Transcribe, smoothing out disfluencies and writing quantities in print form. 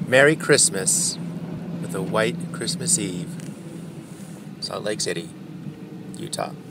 Merry Christmas with a white Christmas Eve. Salt Lake City, Utah.